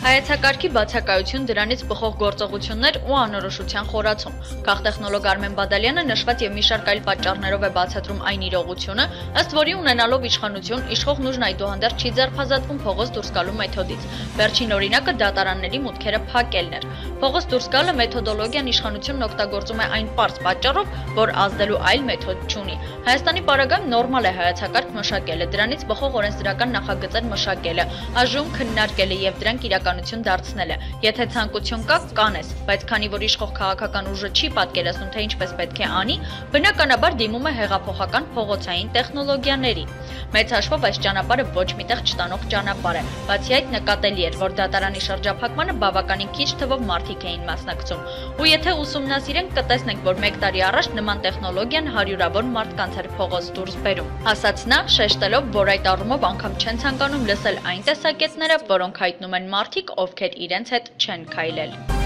Հայեցակարգի բացակայություն, դրանից բխող գործողություններ ու անորոշության խորացում։ Քաղտեխնոլոգ Արմեն Բադալյանը նշված եւ մի շարք այլ պատճառներով է բացատրում այն իրողությունը, ըստ որի ունենալով իշխանություն, իշխող նուժն այդուհանդերձ չի ձերբազատվում փողոց դուրս գալու մեթոդից։ Վերջին օրինակը դատարանների մուտքերը փակելն էր։ Փողոց դուրս գալը մեթոդոլոգիան իշխանությունն օգտագործում է այն պարզ պատճառով, որ ազդելու այլ մեթոդ չունի։ Հայաստանի պարագայում նորմալ է հայեցակարգ մշակելը, դրանից բխող օրենսդրական նախագծեր մշակելը, այժմ քննարկելը եւ դրանք իրականություն դարձնելը։ Եթե ցանկություն կա, կանես, բայց քանի որ իշխող քաղաքական ուժը չի պատկերացնում, թե ինչպես պետք է անի, բնականաբար դիմում է հեղափոխական փողոցային տեխնոլոգիաների։ Մեծ հաշվով այս ճանապարհը ոչ միտեղ չտանող ճանապարհ է։ Բացի այդ նկատելի էր, որ դատարանի շրջափակմանը բավականին քիչ թվով մարդիկ էին մասնակցում։ Ու եթե ուսումնասիրենք, կտեսնենք, որ 1 տարի առաջ նման տեխնոլոգիան հարյուրավոր մարդկանց էր փողոց դուրս բերում։ Ասաց նա, շեշտելով, որ այդ առումով անգամ չեն ցանկանում լսել այն տեսակետները, որոնք հայտնում են մարդիկ, ովքեր իրենց հետ չեն քայլել։